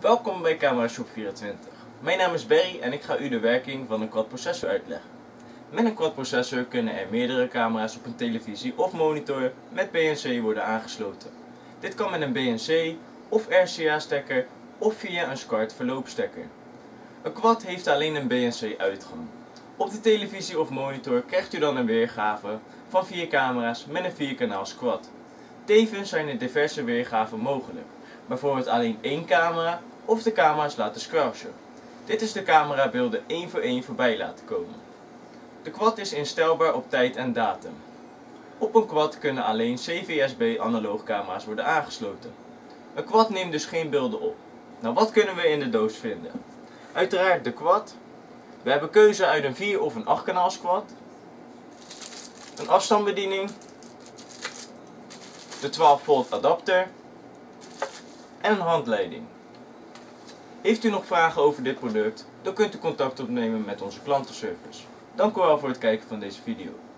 Welkom bij Camerashop24. Mijn naam is Barry en ik ga u de werking van een quad-processor uitleggen. Met een quad-processor kunnen er meerdere camera's op een televisie of monitor met BNC worden aangesloten. Dit kan met een BNC of RCA-stekker of via een SCART verloopstekker. Een quad heeft alleen een BNC-uitgang. Op de televisie of monitor krijgt u dan een weergave van 4 camera's met een 4-kanaals quad. Tevens zijn er diverse weergaven mogelijk, bijvoorbeeld alleen 1 camera of de camera's laten squashen. Dit is de camerabeelden 1 voor 1 voorbij laten komen. De quad is instelbaar op tijd en datum. Op een quad kunnen alleen CVSB analoogcamera's worden aangesloten. Een quad neemt dus geen beelden op. Nou, wat kunnen we in de doos vinden? Uiteraard de quad. We hebben keuze uit een 4 of een 8 kanaals quad. Een afstandsbediening. De 12 volt adapter. En een handleiding. Heeft u nog vragen over dit product, dan kunt u contact opnemen met onze klantenservice. Dank u wel voor het kijken van deze video.